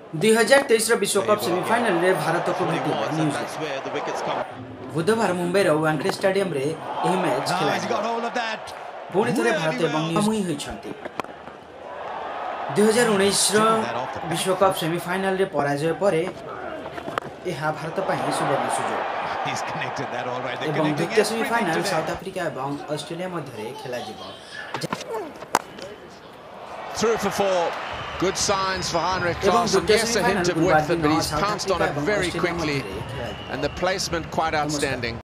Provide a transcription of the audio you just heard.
2023 विश्वकप सेमिफाइनल रे भारत को भेटिला न्यूजीलैंड बुधवार मुंबई रो वानखेड़े स्टेडियम रे एही मैच खेला पुणी थरे भारत एवं मुई होइछंती 2019 रो विश्वकप सेमिफाइनल रे पराजय परे एहा भारत पई सुवर्ण सुजोग एवं द्वितीय सेमिफाइनल साउथ अफ्रीका एवं ऑस्ट्रेलिया मध्य खेला जिवो Through for four. Good signs for Heinrich Klaassen. Yes, a hint of width, but he's pounced on it very quickly, and the placement quite outstanding.